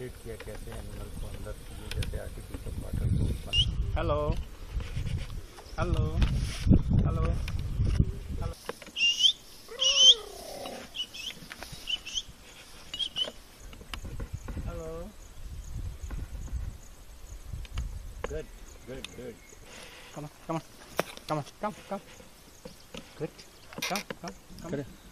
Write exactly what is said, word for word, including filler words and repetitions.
Demonstrate किया कैसे animal को अंदर ये जैसे आर्टिफिशियल वाटर को। Hello hello hello hello hello good good good come on come on come on come come good come come come